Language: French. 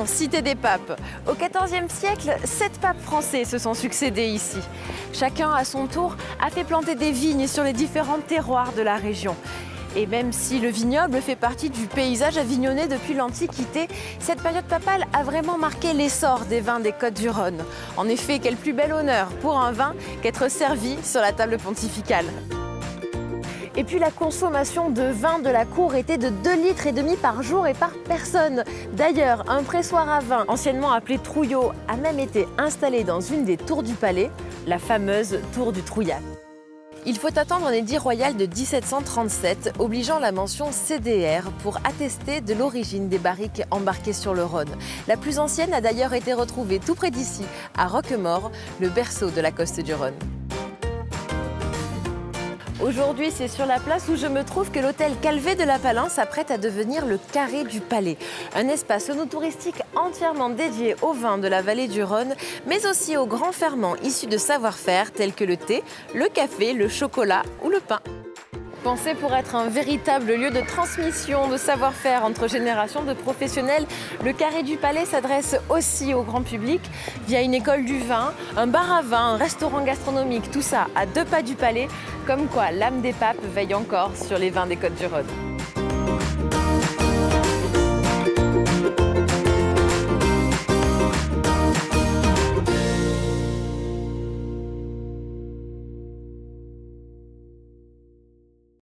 Direction Cité des Papes. Au XIVe siècle, 7 papes français se sont succédés ici. Chacun, à son tour, a fait planter des vignes sur les différents terroirs de la région. Et même si le vignoble fait partie du paysage avignonnais depuis l'Antiquité, cette période papale a vraiment marqué l'essor des vins des Côtes-du-Rhône. En effet, quel plus bel honneur pour un vin qu'être servi sur la table pontificale. Et puis la consommation de vin de la cour était de 2,5 litres par jour et par personne. D'ailleurs, un pressoir à vin, anciennement appelé trouillot, a même été installé dans une des tours du palais, la fameuse tour du Trouillat. Il faut attendre un édit royal de 1737 obligeant la mention CDR pour attester de l'origine des barriques embarquées sur le Rhône. La plus ancienne a d'ailleurs été retrouvée tout près d'ici, à Roquemaure, le berceau de la Coste du Rhône. Aujourd'hui, c'est sur la place où je me trouve que l'hôtel Calvé de la Palan s'apprête à devenir le Carré du Palais. Un espace sono-touristique entièrement dédié aux vins de la vallée du Rhône, mais aussi aux grands ferments issus de savoir-faire tels que le thé, le café, le chocolat ou le pain. Pensé pour être un véritable lieu de transmission de savoir-faire entre générations de professionnels, le Carré du Palais s'adresse aussi au grand public via une école du vin, un bar à vin, un restaurant gastronomique, tout ça à 2 pas du palais, comme quoi l'âme des papes veille encore sur les vins des Côtes-du-Rhône.